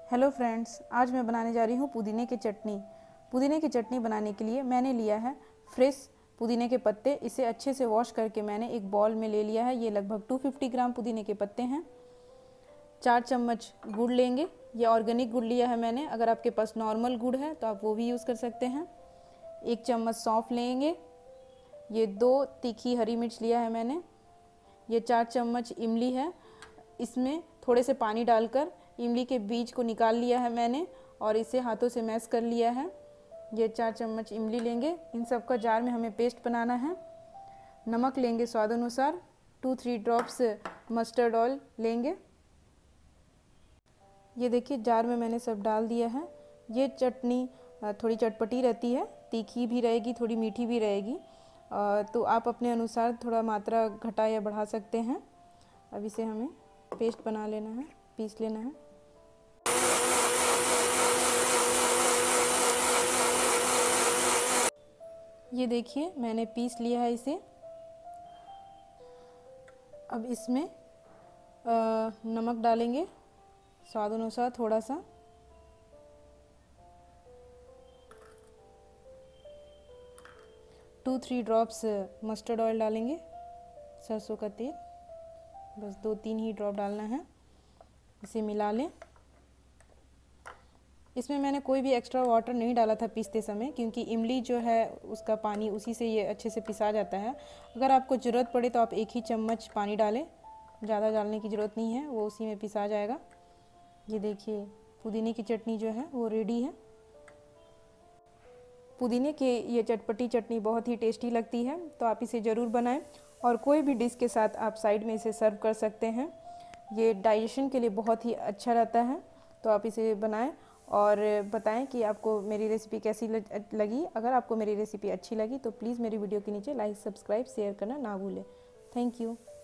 Hello friends, आज मैं बनाने जा रही हूँ पुदीने की चटनी। पुदीने की चटनी बनाने के लिए मैंने लिया है फ्रेश पुदीने के पत्ते। इसे अच्छे से वॉश करके मैंने एक बॉल में ले लिया है। ये लगभग 250 ग्राम पुदीने के पत्ते हैं। 4 चम्मच गुड़ लेंगे। ये ऑर्गेनिक गुड़ लिया है मैंने। अगर आपके पास नॉर्मल गुड़ है तो आप वो भी यूज़ कर सकते हैं। 1 चम्मच सौंफ लेंगे। ये 2 तीखी हरी मिर्च लिया है मैंने। ये 4 चम्मच इमली है। इसमें थोड़े से पानी डालकर इमली के बीज को निकाल लिया है मैंने और इसे हाथों से मैश कर लिया है। ये 4 चम्मच इमली लेंगे। इन सब का जार में हमें पेस्ट बनाना है। नमक लेंगे स्वाद अनुसार। 2-3 ड्रॉप्स मस्टर्ड ऑयल लेंगे। ये देखिए जार में मैंने सब डाल दिया है। ये चटनी थोड़ी चटपटी रहती है, तीखी भी रहेगी, थोड़ी मीठी भी रहेगी, तो आप अपने अनुसार थोड़ा मात्रा घटा या बढ़ा सकते हैं। अब इसे हमें पेस्ट बना लेना है, पीस लेना है। ये देखिए मैंने पीस लिया है इसे। अब इसमें नमक डालेंगे स्वाद अनुसार थोड़ा सा। टू 3 ड्रॉप्स मस्टर्ड ऑयल डालेंगे, सरसों का तेल। बस 2-3 ही ड्रॉप डालना है। इसे मिला लें। इसमें मैंने कोई भी एक्स्ट्रा वाटर नहीं डाला था पीसते समय, क्योंकि इमली जो है उसका पानी उसी से ये अच्छे से पिसा जाता है। अगर आपको ज़रूरत पड़े तो आप 1 ही चम्मच पानी डालें, ज़्यादा डालने की ज़रूरत नहीं है, वो उसी में पिसा जाएगा। ये देखिए पुदीने की चटनी जो है वो रेडी है। पुदीने की ये चटपटी चटनी बहुत ही टेस्टी लगती है, तो आप इसे ज़रूर बनाएं और कोई भी डिश के साथ आप साइड में इसे सर्व कर सकते हैं। ये डाइजेशन के लिए बहुत ही अच्छा रहता है, तो आप इसे बनाएं और बताएं कि आपको मेरी रेसिपी कैसी लगी। अगर आपको मेरी रेसिपी अच्छी लगी तो प्लीज़ मेरी वीडियो के नीचे लाइक, सब्सक्राइब, शेयर करना ना भूलें। Thank you.